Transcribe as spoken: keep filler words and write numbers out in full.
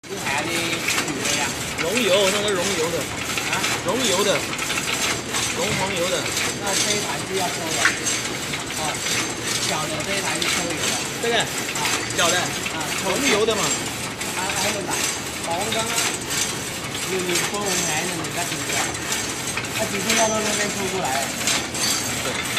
是海的鱼的呀？ 溶油，那个溶油的啊， 溶油的，溶黄油的。 那这一台是要收的。哦，小的这一台是抽油的。 这个啊， 小的啊， 溶油的嘛。 啊，喺度嚟講緊啦，要要收名嘅，你而家點㗎？啊，直接要到那邊抽過來。 对。